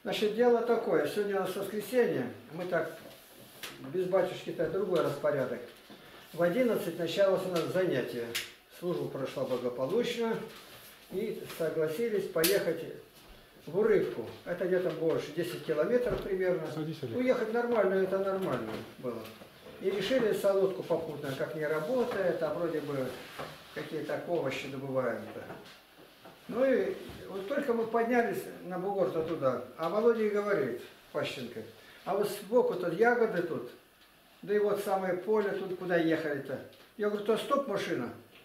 Значит, дело такое. Сегодня у нас воскресенье. Мы так, без батюшки-то другой распорядок. В 11 началось у нас занятие. Служба прошла благополучно. И согласились поехать в Урывку. Это где-то больше, 10 километров примерно. Уехать нормально, это нормально было. И решили солодку попутно, как не работает, а вроде бы какие-то овощи добываем-то. Ну и вот только мы поднялись на бугор-то туда, а Володя и говорит, Пащенко, а вот сбоку-то ягоды тут, да и вот самое поле тут, куда ехали-то. Я говорю, то стоп машина.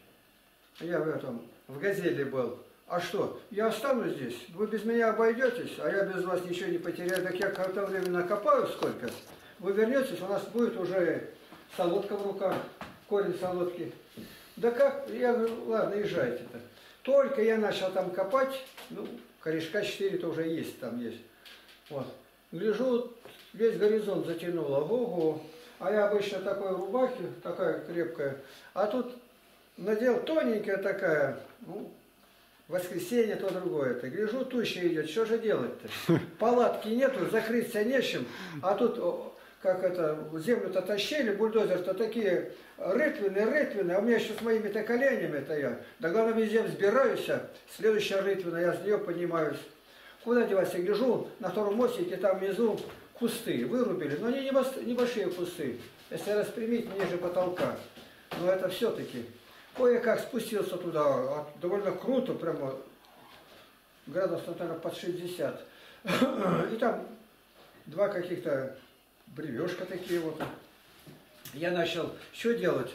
Я в «Газели» был. А что, я останусь здесь, вы без меня обойдетесь, а я без вас ничего не потеряю, так я какое-то время накопаю сколько. Вы вернетесь, у нас будет уже солодка в руках, корень солодки. Да как, я говорю, ладно, езжайте-то. Только я начал там копать, ну, корешка 4-то уже есть, там есть. Вот. Гляжу, весь горизонт затянуло, ого-го. А я обычно такой рубахе, такая крепкая, а тут надел тоненькая такая, ну, воскресенье, то другое. Ты гляжу, туча идет, что же делать-то? Палатки нету, закрыться нечем, а тут, как это, землю-то тащили, бульдозер-то такие рытвины, а у меня еще с моими-то коленями-то я. Да главное, везде взбираюсь, следующая рытвина, я с нее поднимаюсь. Куда деваться? Гляжу, на втором мостике, там внизу кусты вырубили, но они небольшие кусты, если распрямить ниже потолка. Но это все-таки. Кое-как спустился туда, довольно круто, прямо градусов, наверное, под 60. И там два каких-то бревешка такие вот. Я начал, что делать?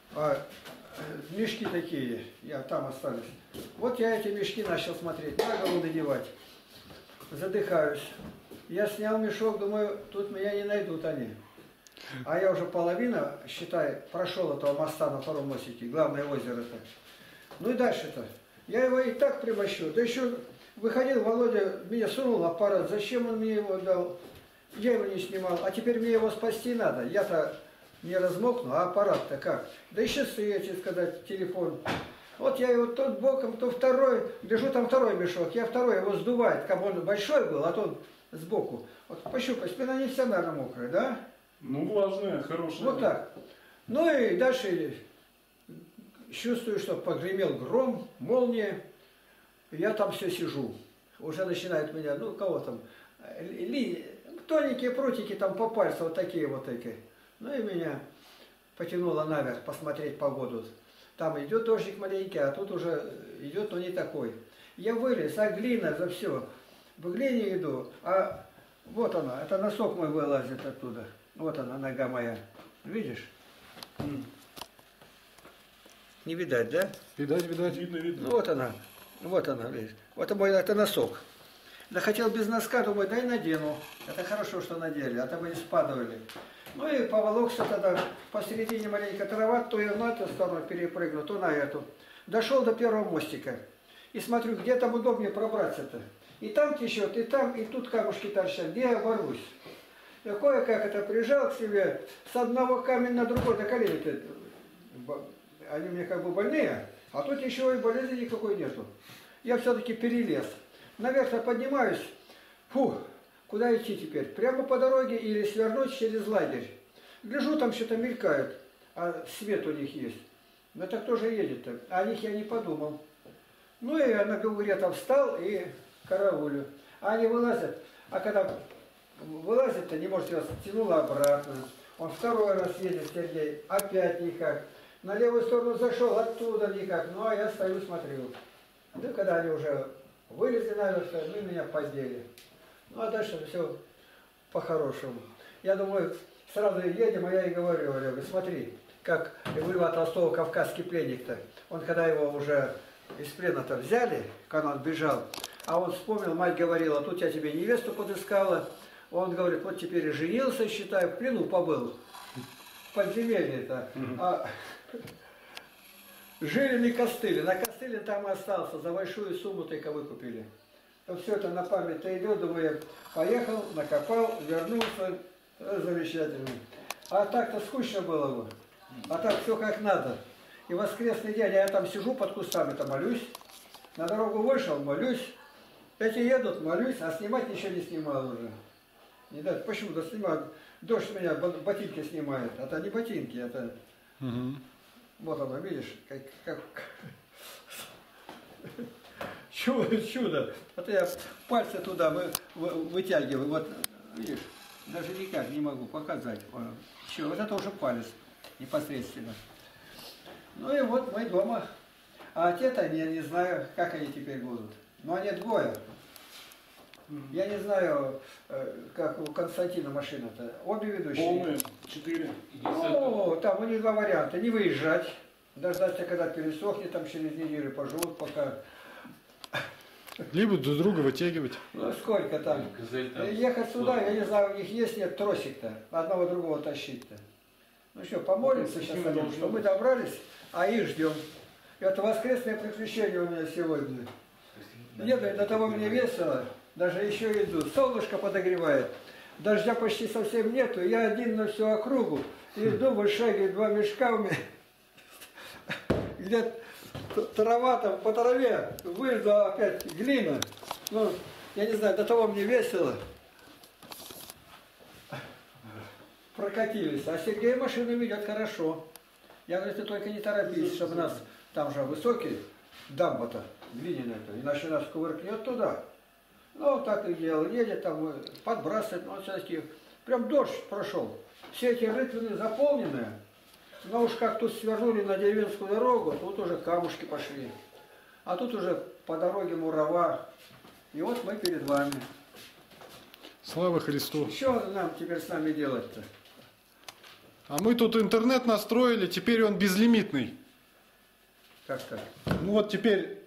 Мешки такие, там остались. Вот я эти мешки начал смотреть, на голову надевать. Задыхаюсь. Я снял мешок, думаю, тут меня не найдут они. А я уже половина, считай, прошел этого моста на втором мостике, главное озеро-то. Ну и дальше-то. Я его и так примощу. Да еще выходил, Володя меня сунул аппарат. Зачем он мне его дал? Я его не снимал. А теперь мне его спасти надо. Я-то не размокну, а аппарат-то как? Да еще эти, сказать, телефон. Вот я его то боком, то второй. Держу там второй мешок. Я второй его сдувает. Как он большой был, а то он сбоку. Вот пощупай, спина не вся, наверное, мокрая, да? Ну, влажная, хорошая. Вот так. Ну и дальше чувствую, что погремел гром, молния. Я там все сижу. Уже начинает меня, ну, кого там, тоненькие прутики там по пальцу, вот такие вот такие. Ну и меня потянуло наверх посмотреть погоду. Там идет дождик маленький, а тут уже идет, но не такой. Я вылез, а глина за все. В глине иду, а вот она, это носок мой вылазит оттуда. Вот она, нога моя. Видишь? Не видать, да? Видать. Видно. Ну, вот она, видишь. Вот мой, это носок. Да хотел без носка, думаю, дай надену. Это хорошо, что надели, а то бы не спадывали. Ну и поволокся тогда, посередине маленько трава, то я на эту сторону перепрыгну, то на эту. Дошел до первого мостика. И смотрю, где там удобнее пробраться-то. И там течет, и тут камушки торчат. Где я ворвусь? Я кое-как это прижал к себе, с одного камня на другой, до колени-то. Они у меня как бы больные, а тут еще и болезни никакой нету. Я все-таки перелез. Наверх-то поднимаюсь. Фух, куда идти теперь? Прямо по дороге или свернуть через лагерь? Гляжу, там что-то мелькает, а свет у них есть. Ну это кто же едет-то? О них я не подумал. Ну и я на бугре там встал и караулю. А они вылазят, а когда вылазит-то, не может, его тянуло обратно. Он второй раз едет, Сергей, опять никак. На левую сторону зашел, оттуда никак. Ну, а я стою, смотрю. Да когда они уже вылезли наверх, ну, меня поддели. Ну, а дальше все по-хорошему. Я думаю, сразу едем, а я и говорю, смотри, как у Льва Толстого кавказский пленник-то. Он, когда его уже из плена-то взяли, когда он бежал, а он вспомнил, мать говорила, тут я тебе невесту подыскала. Он говорит, вот теперь и женился, считай, в плену побыл. В подземелье-то. А жили на костыле. На костыле там и остался. За большую сумму только выкупили. Вот все это на память-то идет, думаю, поехал, накопал, вернулся. Замечательно. А так-то скучно было бы. А так все как надо. И воскресный день, я там сижу под кустами-то молюсь. На дорогу вышел, молюсь. Эти едут, молюсь, а снимать ничего не снимал уже. Не дать. Почему-то снимают. Дождь меня ботинки снимает. Это не ботинки, это... Вот оно, видишь, как... Чудо. Вот я пальцы туда вытягиваю. Вот, видишь, даже никак не могу показать. Все, вот это уже палец непосредственно. Ну и вот мы дома. А те-то я не знаю, как они теперь будут. Но они двое. Я не знаю, как у Константина машина-то. Обе ведущие. Полные, 4. Ну, там у них два варианта. Не выезжать, дождаться, когда пересохнет, там через неделю поживут, пока... Либо друг друга вытягивать. Ну, сколько там? Ехать сюда, я не знаю, у них есть, нет тросик-то. Одного другого тащить-то. Ну что, помолимся сейчас, что мы добрались, а их ждем. Это воскресное приключение у меня сегодня. Нет, до того мне весело. Даже еще иду. Солнышко подогревает. Дождя почти совсем нету. Я один на всю округу. Иду в шаге, 2 мешка у меня. Где трава там, по траве. Выйду опять глина. Ну, я не знаю, до того мне весело. Прокатились. А Сергей машину ведет хорошо. Я говорю, ты только не торопись, чтобы нас... Там же высокий дамба-то, глиняная-то. Иначе нас кувыркнет туда. Ну, так и делал. Едет там, подбрасывает, ну, всякие. Прям дождь прошел. Все эти рытвины заполненные. Но уж как тут свернули на деревенскую дорогу, тут уже камушки пошли. А тут уже по дороге мурава. И вот мы перед вами. Слава Христу. Что нам теперь с нами делать-то? А мы тут интернет настроили, теперь он безлимитный. Как так? Ну вот теперь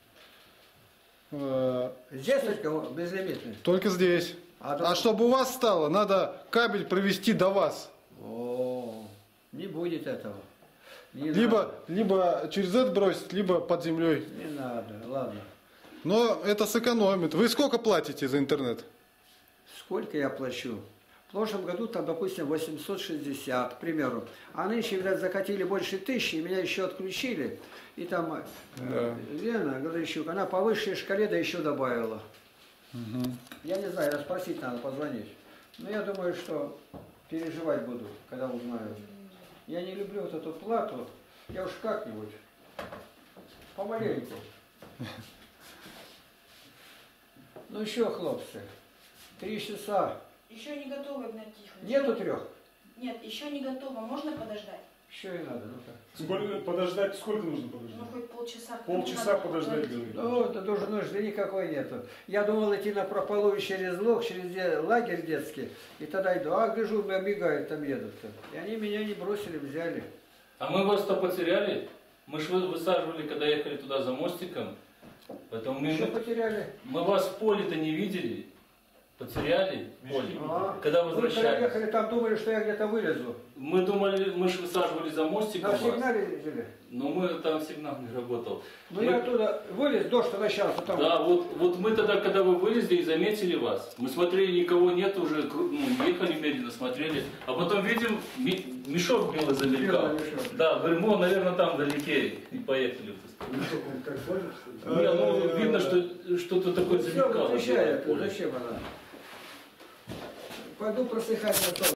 Здесь только безлимитный. только здесь. А чтобы у вас стало, надо кабель провести до вас. О, не будет этого. Не Либо через это бросить, либо под землей. Не надо, ладно. Но это сэкономит. Вы сколько платите за интернет? Сколько я плачу? В прошлом году там, допустим, 860, к примеру. А нынче, видать, закатили больше 1000, и меня еще отключили. И там Лена Грищук, она по высшей шкале, да еще добавила. Я не знаю, спросить надо, позвонить. Но я думаю, что переживать буду, когда узнаю. Я не люблю вот эту плату. Я уж как-нибудь. Помаленьку. Ну еще, хлопцы. 3 часа. Еще не готово, Игнатий Тихонович. Нету 3? Нет, еще не готово. Можно подождать? Еще и надо, ну-ка. Подождать, сколько нужно подождать? Ну, хоть полчаса. Полчаса Надо подождать, поговорить. говорит. Ну, это тоже нужды никакой нету. Я думал идти на прополую через Лог, через лагерь детский, и тогда иду. А, гляжу, меня мигают, там едут-то. И они меня не бросили, взяли. А мы вас-то потеряли. Мы же высаживали, когда ехали туда за мостиком. Поэтому Что потеряли? мы вас в поле-то не видели. Потеряли в поле. Когда Вы когда возвращались. ехали, там думали, что я где-то вылезу. Мы думали, мы же высаживали за мостиком На вас. сигнале жили. Но мы там сигнал не работал. Ну я оттуда вылез, дождь начался там. Да, вот мы тогда, когда вы вылезли и заметили вас, мы смотрели, никого нет уже, ехали медленно, смотрели, а потом видим, мешок белый замелькал. Белый мешок. Да, говорим, ну, наверное, там вдалеке, и поехали. Не, ну, видно, что что-то такое Все, замелькало. возвращай, зачем она? Пойду просыхать на солнце.